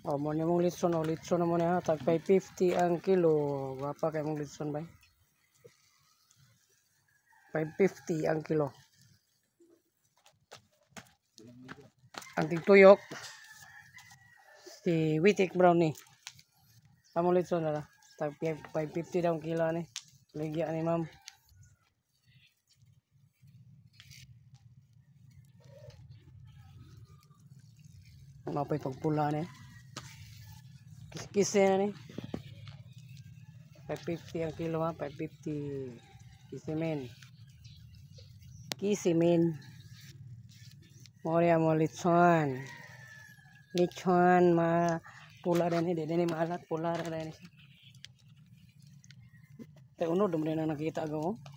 Oh, mo ni mong litson, oh, litson na mo na ha. Tag 550 ang kilo. Wapa kay mong litson ba? 550 ang kilo. Ang tigtuyok si Witik Brownie. Among litson na lang. Tag 550 daw ang kilo ni. Ligya ni ma'am. Mapay pagpula ni. Kisi na ni. 550 ang kilo ha. 550. Kisimin. Kisimin. Mori mo litson. Litson ma pula rin hindi din maalat pula rin. Tay unod mo rin na nakita ko.